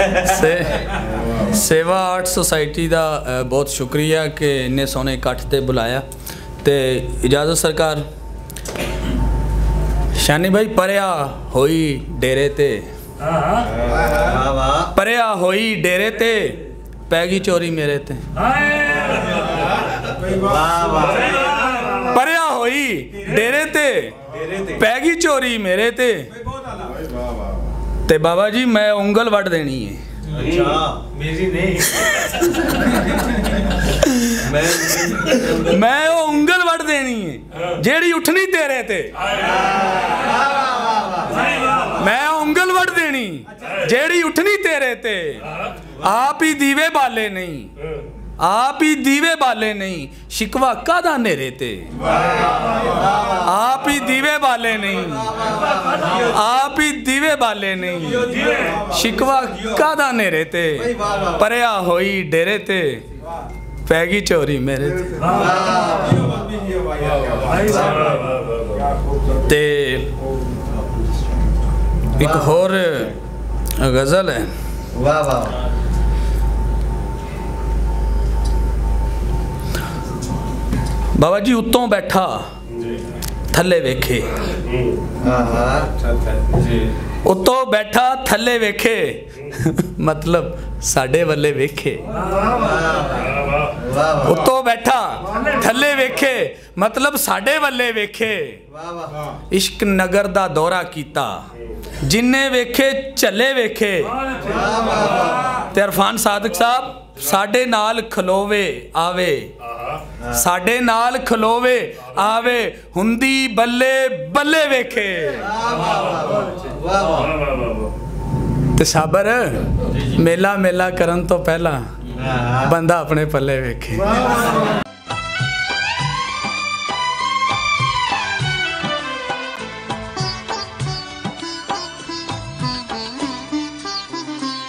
सेवा art society का बहुत शुक्रिया कि इन्ने सोहने इकट्ठ ते बुलाया। तो इजाज़त सरकार। शानी भाई परिया होई डेरे ते, परिया होई डेरे ते पैगी चोरी मेरे ते। परिया होई डेरे ते पैगी चोरी मेरे ते। ते बाबा जी मैं उंगल वट देनी है। अच्छा मेरी नहीं मैं वो उंगल वट देनी है जेड़ी उठनी तेरे ते। मैं उंगल वट देनी जेड़ी उठनी तेरे ते। आप ही दीवे बाले नहीं, आप ही दीवे बाले नहीं, शिकवा कादा नेरे ते। आप ही दीवे बाले नहीं, आप ही दीवे बाले नहीं, शिकवा कादा नेरे ते। परिया होई डेरे ते पैगी चोरी मेरे ते। एक होर गज़ल है। वाह वाह। बाबा जी उत्तों बैठा थल्ले वेखे, उत्तों बैठा थल्ले वेखे मतलब साडे वल्ले वेखे। उत्तों बैठा थल्ले वेखे मतलब साडे वल्ले वेखे। इश्क नगर दा दौरा कीता जिन्ने वेखे झल्ले वेखे। ते इरफान सादिक साहब साडे नाल खलोवे आवे, साडे नाल खलोवे आवे हुंदी बल्ले बल्ले वेखे। ते साबर मेला मेला करन तो पहला बंदा अपने पल्ले वेखे।